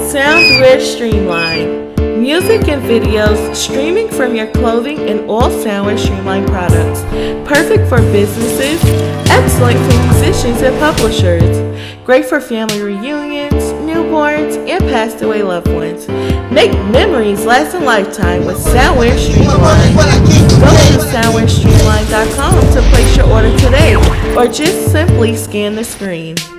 SOUNDWEAR STREAMLINE. Music and videos streaming from your clothing and all SOUNDWEAR STREAMLINE products. Perfect for businesses, excellent for musicians and publishers. Great for family reunions, newborns, and passed away loved ones. Make memories last a lifetime with SOUNDWEAR STREAMLINE. Go to SOUNDWEARStreamline.com to place your order today, or just simply scan the screen.